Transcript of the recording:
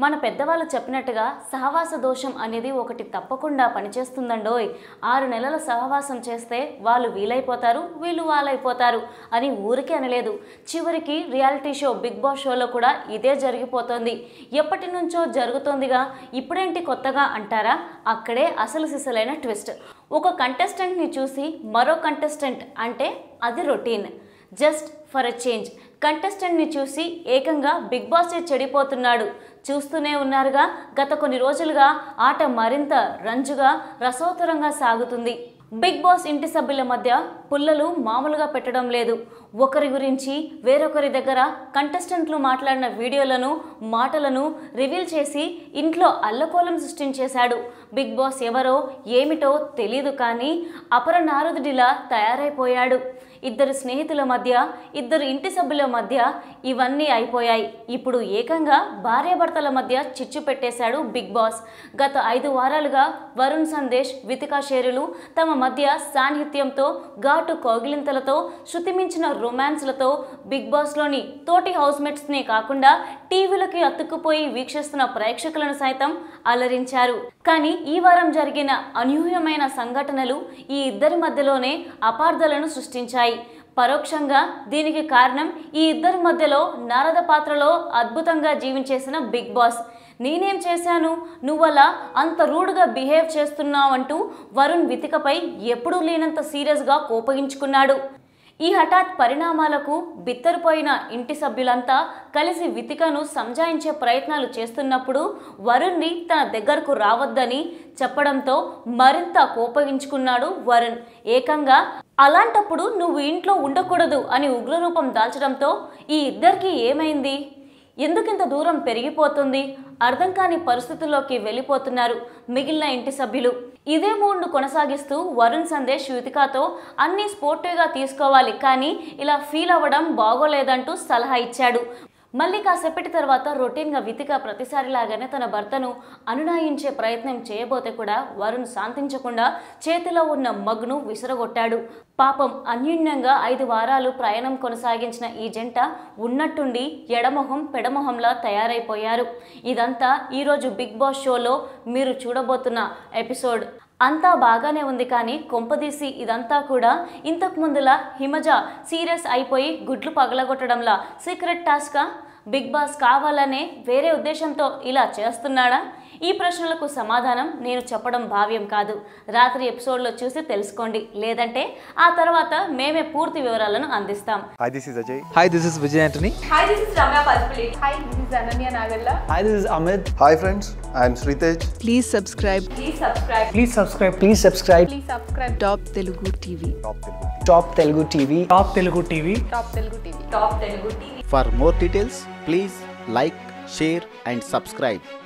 మన పెద్దవాళ్ళు చెప్పినట్టుగా సహవాస దోషం అనేది ఒకటి తప్పకుండా పనిచేస్తుందండోయ్. 6 నెలల సహవాసం చేస్తే వాళ్ళు వీలైపోతారు, వీళ్ళు వాళ్ళైపోతారు అని ఊరికే అనలేదు. చివరికి రియాలిటీ షో బిగ్ బాస్ షోలో కూడా ఇదే జరిగిపోతుంది. ఎప్పటి నుంచో జరుగుతోందిగా, ఇప్పుడేంటి కొత్తగా అంటారా? అక్కడే అసలు సిసలైన ట్విస్ట్. ఒక కంటెస్టెంట్ని చూసి మరో కంటెస్టెంట్ అంటే అది routine. Just for a change కంటెస్టెంట్ని చూసి ఏకంగా బిగ్ బాస్ చెడిపోతున్నాడు. చూస్తూనే ఉన్నారుగా, గత కొన్ని రోజులుగా ఆట మరింత రంజుగా రసోత్తరంగా సాగుతుంది. బిగ్ బాస్ ఇంటి సభ్యుల మధ్య పుల్లలు మామూలుగా పెట్టడం లేదు. ఒకరి గురించి వేరొకరి దగ్గర కంటెస్టెంట్లు మాట్లాడిన వీడియోలను, మాటలను రివీల్ చేసి ఇంట్లో అల్లకోలం సృష్టించేశాడు. బిగ్ బాస్ ఎవరో ఏమిటో తెలీదు కానీ అపరనారదుడిలా తయారైపోయాడు. ఇద్దరు స్నేహితుల మధ్య, ఇద్దరు ఇంటి సభ్యుల మధ్య ఇవన్నీ అయిపోయాయి. ఇప్పుడు ఏకంగా భార్యాభర్తల మధ్య చిచ్చు పెట్టేశాడు బిగ్ బాస్. గత 5 వారాలుగా వరుణ్ సందేశ్, వితికా షేరులు తమ మధ్య సాన్నిహిత్యంతో, ఘాటు కౌగిలింతలతో, శృతిమించిన రొమాన్స్లతో బిగ్ బాస్లోని తోటి హౌస్మేట్స్నే కాకుండా టీవీలకి అతుక్కుపోయి వీక్షిస్తున్న ప్రేక్షకులను సైతం అలరించారు. కానీ ఈ వారం జరిగిన అనూహ్యమైన సంఘటనలు ఈ ఇద్దరి మధ్యలోనే అపార్థాలను సృష్టించాయి. పరోక్షంగా దీనికి కారణం ఈ ఇద్దరి మధ్యలో నారద పాత్రలో అద్భుతంగా జీవించేసిన బిగ్ బాస్. నేనేం చేశాను, నువ్వలా అంత రూడ్గా బిహేవ్ చేస్తున్నావంటూ వరుణ్ వితికపై ఎప్పుడూ లేనంత సీరియస్గా కోపగించుకున్నాడు. ఈ హఠాత్ పరిణామాలకు బిత్తరపోయిన ఇంటి సభ్యులంతా కలిసి వితికను సంజాయించే ప్రయత్నాలు చేస్తున్నప్పుడు వరుణ్ని తన దగ్గరకు రావద్దని చెప్పడంతో మరింత కోపగించుకున్నాడు వరుణ్. ఏకంగా అలాంటప్పుడు నువ్వు ఇంట్లో ఉండకూడదు అని ఉగ్రరూపం దాల్చడంతో ఈ ఇద్దరికి ఏమైంది? ఎందుకింత దూరం పెరిగిపోతుంది? అర్థం కాని పరిస్థితుల్లోకి వెళ్ళిపోతున్నారు మిగిలిన ఇంటి సభ్యులు. ఇదే మూడ్ను కొనసాగిస్తూ వరుణ్ సందేశ్ వితికాతో అన్నీ స్పోర్టివ్గా తీసుకోవాలి, కానీ ఇలా ఫీల్ అవ్వడం బాగోలేదంటూ సలహా ఇచ్చాడు. మళ్ళీ కాసేపటి తర్వాత రొటీన్గా వితిక ప్రతిసారిలాగానే తన భర్తను అనునయించే ప్రయత్నం చేయబోతే కూడా వరుణ్ శాంతించకుండా చేతిలో ఉన్న మగ్ను విసిరగొట్టాడు. పాపం అన్యూన్యంగా 5 వారాలు ప్రయాణం కొనసాగించిన ఈ జంట ఉన్నట్టుండి ఎడమొహం పెడమొహంలా తయారైపోయారు. ఇదంతా ఈరోజు బిగ్ బాస్ షోలో మీరు చూడబోతున్న ఎపిసోడ్. అంతా బాగానే ఉంది కానీ కొంపదీసి ఇదంతా కూడా ఇంతకు ముందులా హిమజ సీరియస్ అయిపోయి గుడ్లు పగలగొట్టడంలా సీక్రెట్ టాస్కా? బిగ్ బాస్ కావాలనే వేరే ఉద్దేశంతో ఇలా చేస్తున్నాడా? ఈ ప్రశ్నలకు సమాధానం నేను చెప్పడం భావ్యం కాదు. రాత్రి ఎపిసోడ్లో చూసి తెలుసుకోండి, లేదంటే ఆ తర్వాత మేమే పూర్తి వివరాలను అందిస్తాం. Hi, this is Ajay. Hi, this is Vijay Antony. Hi, this is Ramya Palpulli. Hi, this is Ananya Nagalla. Hi, this is Amit. Hi friends, I am Sritej. Please subscribe. Please subscribe. Please subscribe. Please subscribe. Please subscribe. Top Telugu TV. Top Telugu TV. Top Telugu TV. Top Telugu TV. For more details, please like, share and subscribe.